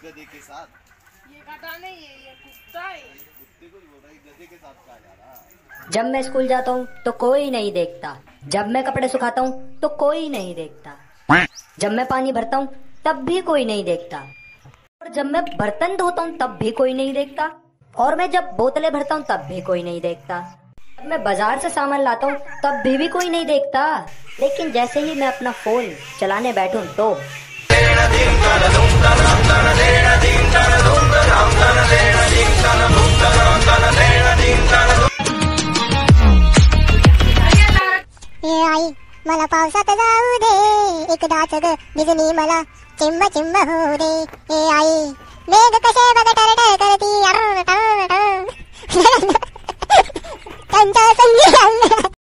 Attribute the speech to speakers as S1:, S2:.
S1: गधे के साथ।
S2: ये गधा नहीं है, ये कुत्ता है।
S1: कुत्ते को बोल रहा है, गधे के साथ कहा जा रहा।
S3: जब मैं स्कूल जाता हूँ तो कोई नहीं देखता, जब मैं कपड़े सुखाता हूँ तो कोई नहीं देखता, जब मैं पानी भरता हूँ तब भी कोई नहीं देखता, और जब मैं बर्तन धोता हूँ तब भी कोई नहीं देखता, और मैं जब बोतलें भरता हूँ तब भी कोई नहीं देखता, जब मैं बाजार से सामान लाता हूँ तब भी कोई नहीं देखता। लेकिन जैसे ही मैं अपना फोन चलाने बैठूं तो
S4: आई मला पावसात जाऊ दे, एकदाच ग बिजली मला चिंब चिंब होऊ दे. आई मेघ कसे बघ टरटर करती, त्यांच्या संगी